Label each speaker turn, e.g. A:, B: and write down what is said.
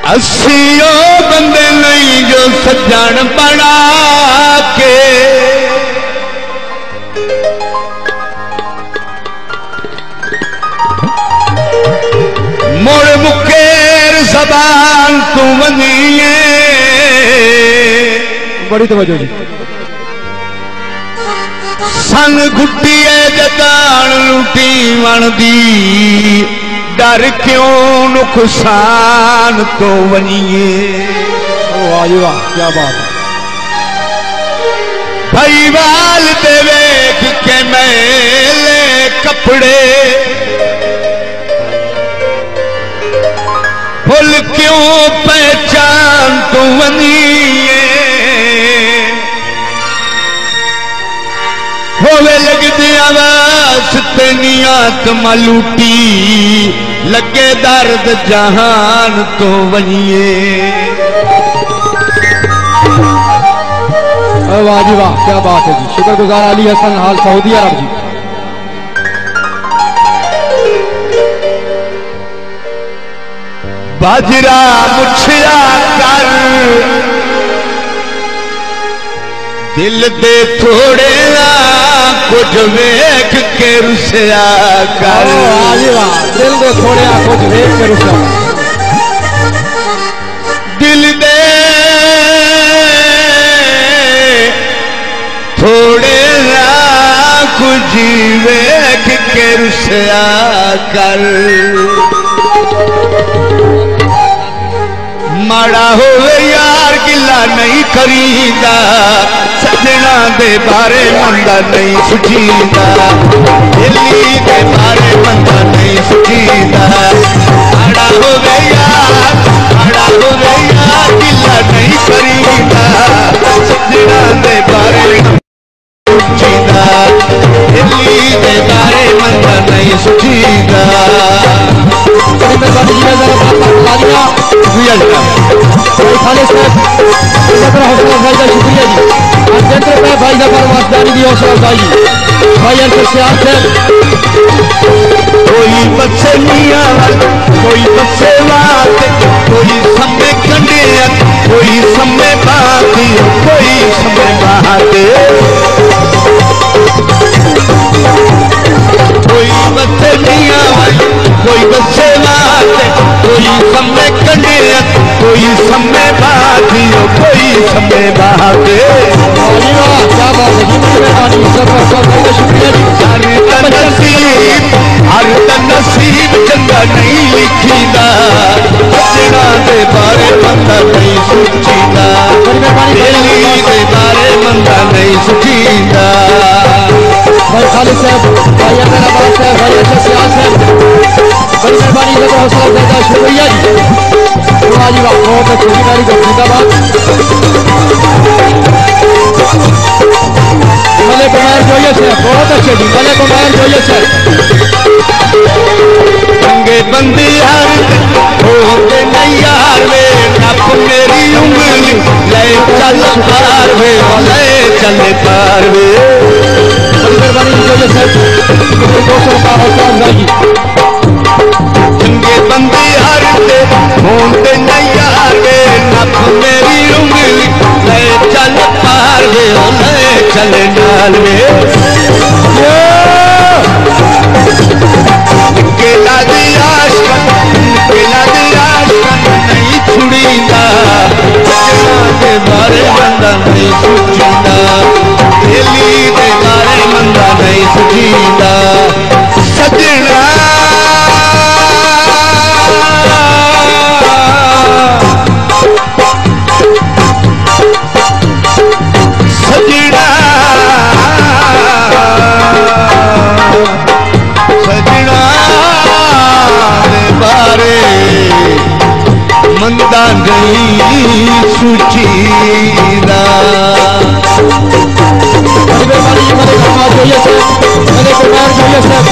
A: असियो बंदे नहीं जो सज्जन बना के मोड़ मुकेर जबान तू वनिए।
B: बड़ी तवज्जो जी।
A: सन गुटिए जदान लुटी वणदी डर क्यों नुकसान तो वनिए।
B: वाह जी वाह, क्या बात है।
A: भाईवाल दे वेख के मेले कपड़े फुल क्यों पहचान तो वनिए। होवे लगदी आवाज तेनियात मलूटी लगे दर्द जहान तो वनिए।
B: वाह जी वाह, क्या बात है जी। शुक्रगुजार अली हसन हाल सऊदी अरब जी।
A: बाजरा मुछिया कर दिल दे थोड़े कुछ वेख के रुसिया कर।
B: दिल दे थोड़े कुछ वेख के रुसिया।
A: दिल दे थोड़े कुछ वेख के रुसिया कर। माड़ा होवे यार गिला नहीं करीदा सजना दे बारे मंदा नहीं सुझीदा। दिल्ली दे बारे मंदा नहीं सुझीदा। माड़ा होवे यार गिला नहीं करीदा सजना दे बारे सुझीदा। दिल्ली दे बारे मंदा नहीं सुझीदा।
B: शुक्रिया जी। भाई जफर वासदानी दी हौसला अफजाई जी। भाई अंतर सियार साहब।
A: कोई बच्चे मिया कोई बच्चे बात कोई समय कंडे कोई समय बात कोई समय बात। कोई बच्चे मिया कोई बच्चे बात कोई समय कंडे कोई समय बात कोई समय बात।
B: क्या बात है जी। शुक्रिया जी।
A: हर नसीब चंगा नहीं लिखीदा सजना दे बारे मंदा नहीं सोचीदा। दिल्ली दे बारे मंदा नहीं सोचीदा।
B: भाई खालिद साहब, भाई अहमदाबाद साहब, भाई अच्छा सियाल साहब, बड़ी मेहरबानी से हौसला अफजाई। शुक्रिया जी। वाह जी वाह, बहुत अच्छी मेरी जिंदाबाद। मले कुमार जोया साहब, बहुत अच्छे जी। मले कुमार जोया साहब।
A: चंगे बंदे यार होते नहीं यार वे नप मेरी उंगली ले चल पार वे ले चल पार वे।
B: मेहरबानी जोया साहब, 200 रुपया हौसला अफजाई।
A: चंगे बंदे यार होते नहीं यार वे नप मेरी उंगली ले चल पार वे ले चल नाल वे। केला दी आश नहीं छुड़ीदा सजना दे बारे मंदा नहीं सोचीदा। दिल्ली दे बारे मंदा नहीं सोचीदा सजना। मंदा नहीं सुचीदा।
B: मेहरबानी मले कुमार जोया साहब, मले कुमार जोया साहब।